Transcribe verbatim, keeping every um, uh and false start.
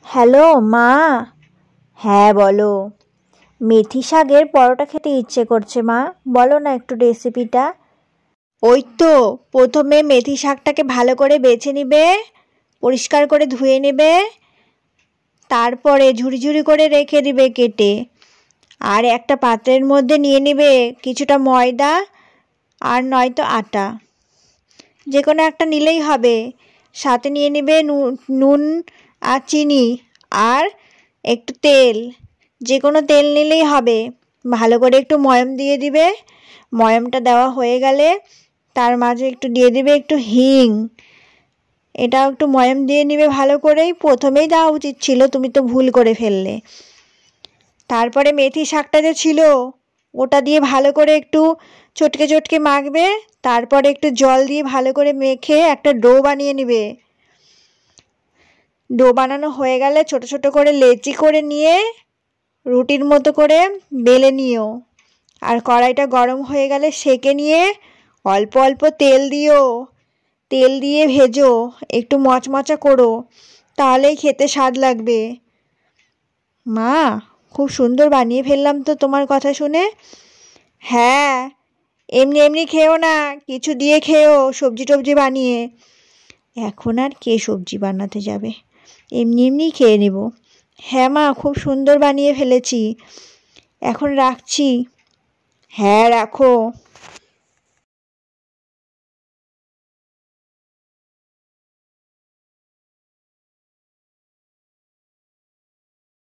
Hello মা। হ্যাঁ বলো। মেথি শাকের পরোটা খেতে ইচ্ছে করছে মা, বলো না একটু রেসিপিটা। ওই তো প্রথমে মেথি শাকটাকে ভালো করে বেছে নিবে, পরিষ্কার করে ধুয়ে নেবে, তারপরে ঝুরি ঝুরি করে রেখে দিবে কেটে। আর একটা পাত্রের মধ্যে নিয়ে নেবে কিছুটা ময়দা আর নয়তো আটা, যে কোনো একটা নিলেই হবে। সাথে নিয়ে নেবে নুন আর চিনি আর একটু তেল, যে কোনো তেল নিলেই হবে। ভালো করে একটু ময়াম দিয়ে দিবে। ময়ামটা দেওয়া হয়ে গেলে তার মাঝে একটু দিয়ে দিবে একটু হিং। এটাও একটু ময়াম দিয়ে নিবে ভালো করেই। প্রথমেই দেওয়া উচিত ছিল, তুমি তো ভুল করে ফেললে। তারপরে মেথি শাকটা যে ছিল ওটা দিয়ে ভালো করে একটু চটকে চটকে মাখবে। তারপরে একটু জল দিয়ে ভালো করে মেখে একটা ডো বানিয়ে নিবে। ডো বানানো হয়ে গেলে ছোট ছোট করে লেচি করে নিয়ে রুটির মতো করে বেলে নিও। আর কড়াইটা গরম হয়ে গেলে সেঁকে নিয়ে অল্প অল্প তেল দিও। তেল দিয়ে ভেজো, একটু মচমচা করো, তাহলেই খেতে স্বাদ লাগবে। মা, খুব সুন্দর বানিয়ে ফেললাম তো তোমার কথা শুনে। হ্যাঁ, এমনি এমনি খেও না, কিছু দিয়ে খেও, সবজি টবজি বানিয়ে। এখন আর কে সবজি বানাতে যাবে, এমনি এমনি খেয়ে নেব। হ্যাঁ মা, খুব সুন্দর বানিয়ে ফেলেছি, এখন রাখছি। হ্যাঁ রাখো।